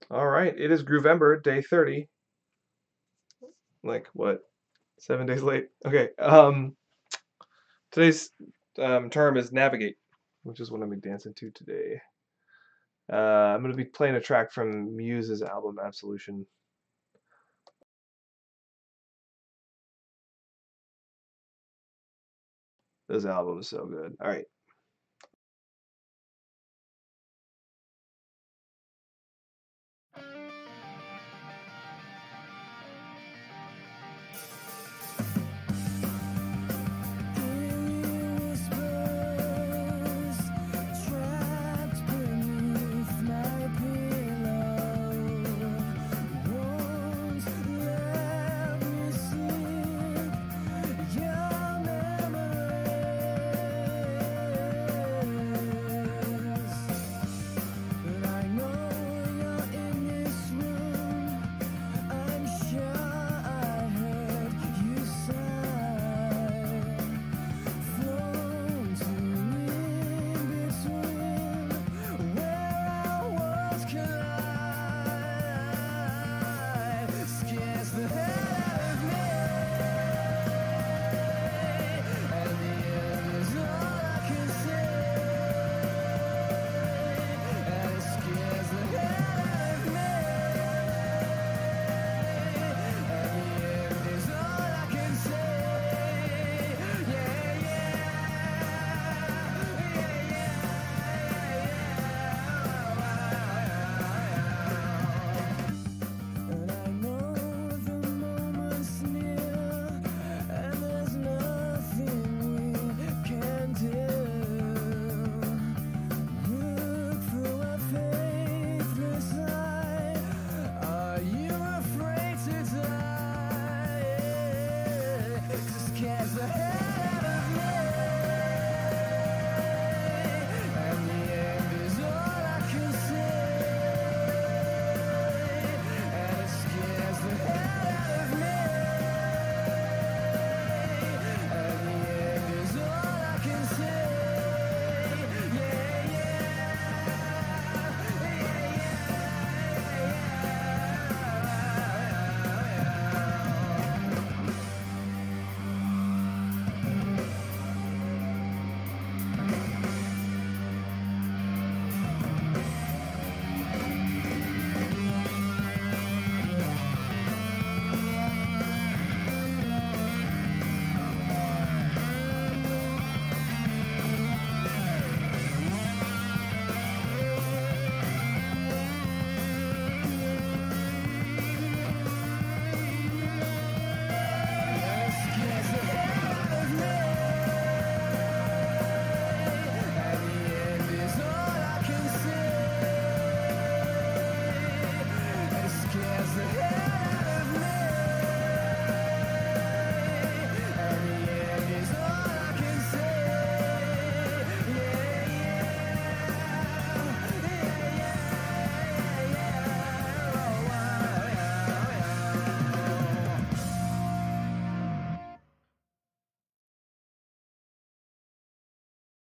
All right, it is Groovember, day 30. Like what? 7 days late. Okay. Today's term is navigate, which is what I'm gonna be dancing to today. I'm gonna be playing a track from Muse's album Absolution. This album is so good. All right.